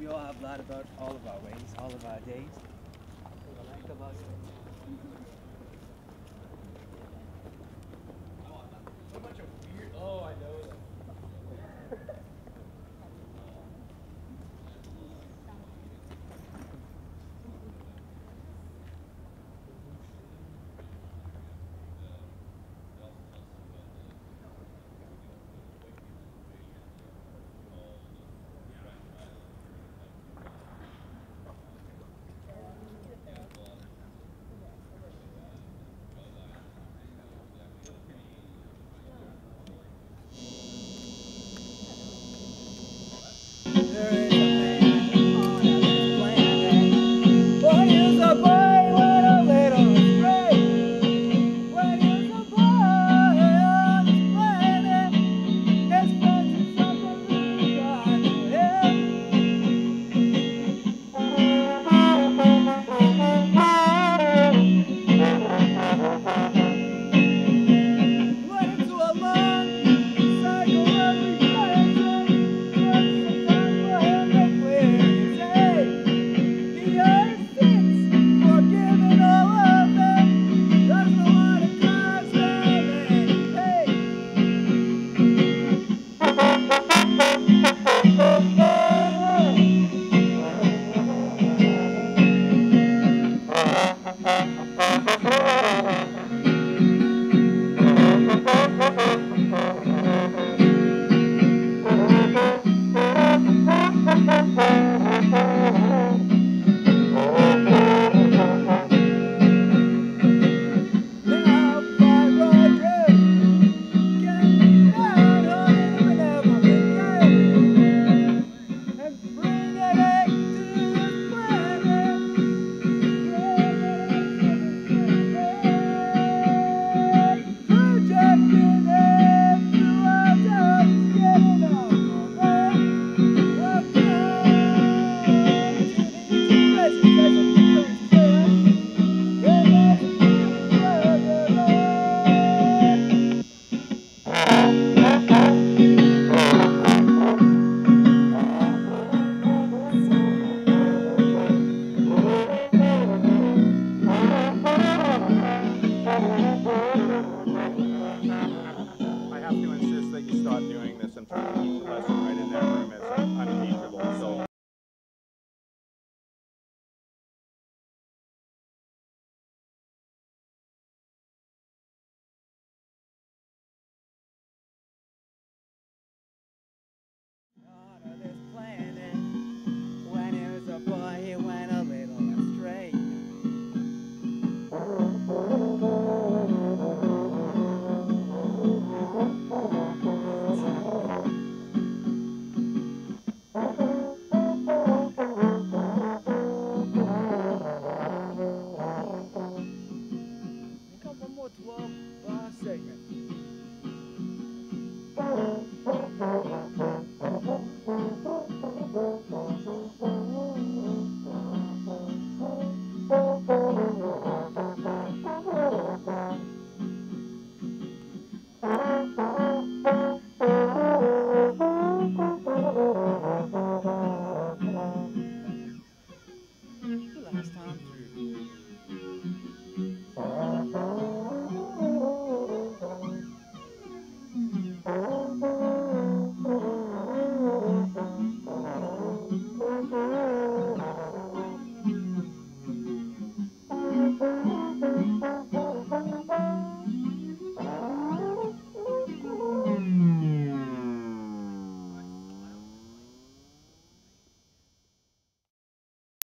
we all have lied about all of our ways, all of our days. For the lack of us. So much of weird. Oh, I know that. There is a man on this planet. What is a boy when a little astray? What is a boy on this planet? His friends is something really hard to Went into a long cycle of regression. Took some time for him to clear his head. He has since forgiven all of them. Doesn't want to cause them any pain. Now Flyryroo can ride on in a benevolent game and bring an egg to this planet. Projecting it throughout us, getting on the way. Welcome to the present as it becomes clear. I have to insist that you stop doing this and turn each lesson right in that room as unteachable.